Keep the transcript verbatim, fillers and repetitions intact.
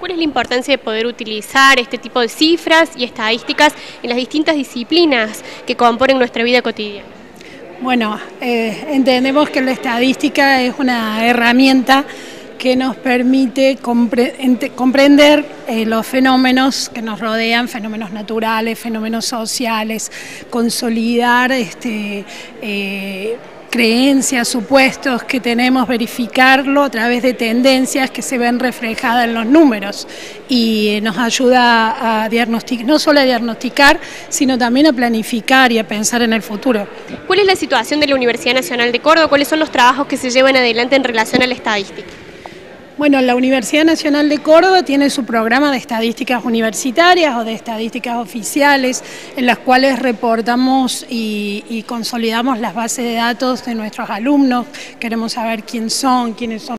¿Cuál es la importancia de poder utilizar este tipo de cifras y estadísticas en las distintas disciplinas que componen nuestra vida cotidiana? Bueno, eh, entendemos que la estadística es una herramienta que nos permite compre comprender eh, los fenómenos que nos rodean, fenómenos naturales, fenómenos sociales, consolidar este, eh, creencias, supuestos que tenemos, verificarlo a través de tendencias que se ven reflejadas en los números y nos ayuda a diagnosticar, no solo a diagnosticar, sino también a planificar y a pensar en el futuro. ¿Cuál es la situación de la Universidad Nacional de Córdoba? ¿Cuáles son los trabajos que se llevan adelante en relación a la estadística? Bueno, la Universidad Nacional de Córdoba tiene su programa de estadísticas universitarias o de estadísticas oficiales, en las cuales reportamos y, y consolidamos las bases de datos de nuestros alumnos. Queremos saber quién son, quiénes son